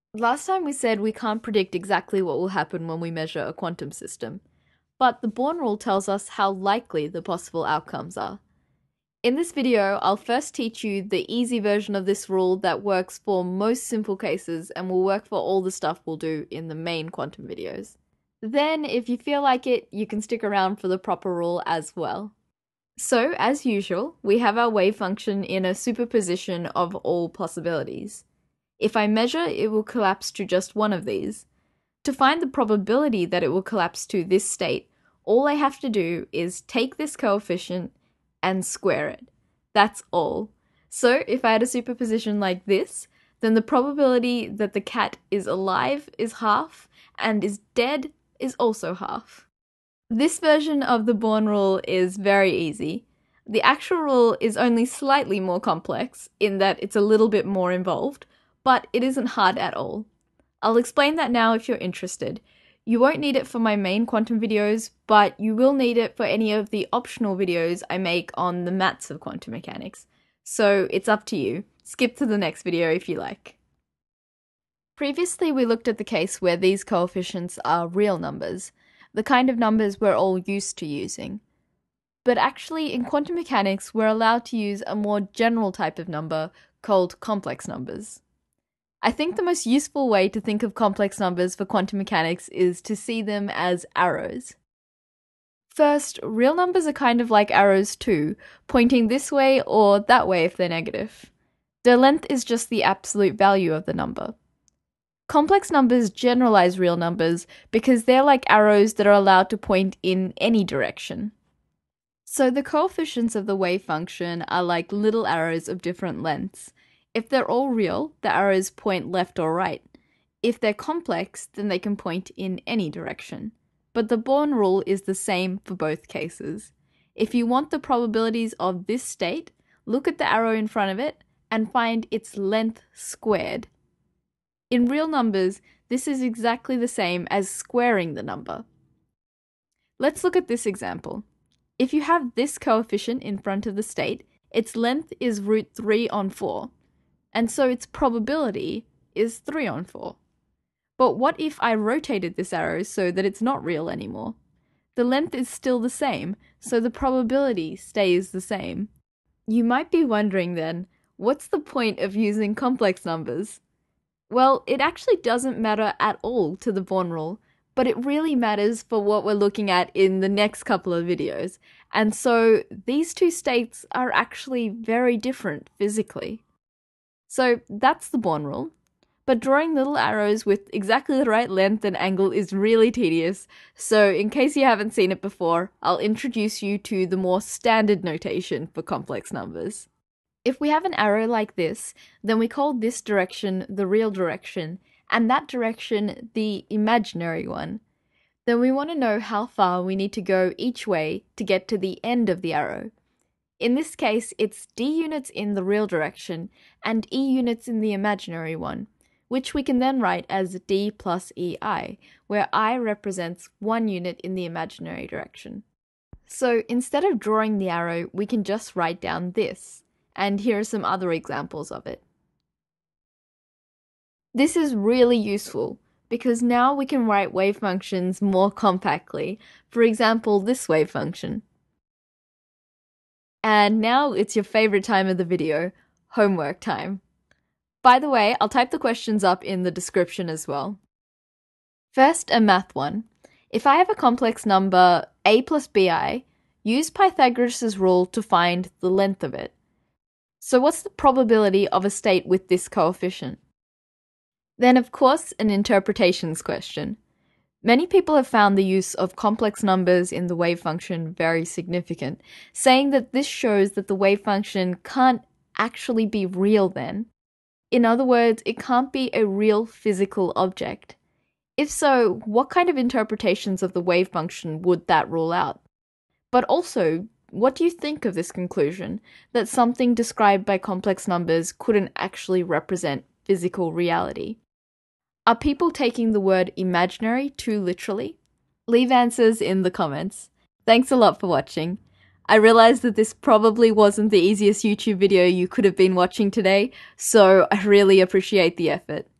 Last time we said we can't predict exactly what will happen when we measure a quantum system, but the Born rule tells us how likely the possible outcomes are. In this video, I'll first teach you the easy version of this rule that works for most simple cases and will work for all the stuff we'll do in the main quantum videos. Then, if you feel like it, you can stick around for the proper rule as well. So, as usual, we have our wave function in a superposition of all possibilities. If I measure, it will collapse to just one of these. To find the probability that it will collapse to this state, all I have to do is take this coefficient and square it. That's all. So if I had a superposition like this, then the probability that the cat is alive is half, and is dead is also half. This version of the Born rule is very easy. The actual rule is only slightly more complex, in that it's a little bit more involved, but it isn't hard at all. I'll explain that now if you're interested. You won't need it for my main quantum videos, but you will need it for any of the optional videos I make on the maths of quantum mechanics. So it's up to you. Skip to the next video if you like. Previously we looked at the case where these coefficients are real numbers, the kind of numbers we're all used to using. But actually in quantum mechanics we're allowed to use a more general type of number called complex numbers. I think the most useful way to think of complex numbers for quantum mechanics is to see them as arrows. First, real numbers are kind of like arrows too, pointing this way or that way if they're negative. Their length is just the absolute value of the number. Complex numbers generalize real numbers because they're like arrows that are allowed to point in any direction. So the coefficients of the wave function are like little arrows of different lengths. If they're all real, the arrows point left or right. If they're complex, then they can point in any direction. But the Born rule is the same for both cases. If you want the probabilities of this state, look at the arrow in front of it and find its length squared. In real numbers, this is exactly the same as squaring the number. Let's look at this example. If you have this coefficient in front of the state, its length is root 3 on 4. And so its probability is 3 on 4. But what if I rotated this arrow so that it's not real anymore? The length is still the same, so the probability stays the same. You might be wondering then, what's the point of using complex numbers? Well, it actually doesn't matter at all to the Born rule, but it really matters for what we're looking at in the next couple of videos. And so these two states are actually very different physically. So that's the Born rule, but drawing little arrows with exactly the right length and angle is really tedious, so in case you haven't seen it before, I'll introduce you to the more standard notation for complex numbers. If we have an arrow like this, then we call this direction the real direction, and that direction the imaginary one. Then we want to know how far we need to go each way to get to the end of the arrow. In this case, it's d units in the real direction and e units in the imaginary one, which we can then write as d plus ei, where I represents 1 unit in the imaginary direction. So instead of drawing the arrow, we can just write down this, and here are some other examples of it. This is really useful, because now we can write wave functions more compactly, for example this wave function. And now it's your favorite time of the video, homework time. By the way, I'll type the questions up in the description as well. First, a math one. If I have a complex number a+bi, use Pythagoras' rule to find the length of it. So what's the probability of a state with this coefficient? Then of course, an interpretations question. Many people have found the use of complex numbers in the wave function very significant, saying that this shows that the wave function can't actually be real then. In other words, it can't be a real physical object. If so, what kind of interpretations of the wave function would that rule out? But also, what do you think of this conclusion, that something described by complex numbers couldn't actually represent physical reality? Are people taking the word imaginary too literally? Leave answers in the comments. Thanks a lot for watching. I realized that this probably wasn't the easiest YouTube video you could have been watching today, so I really appreciate the effort.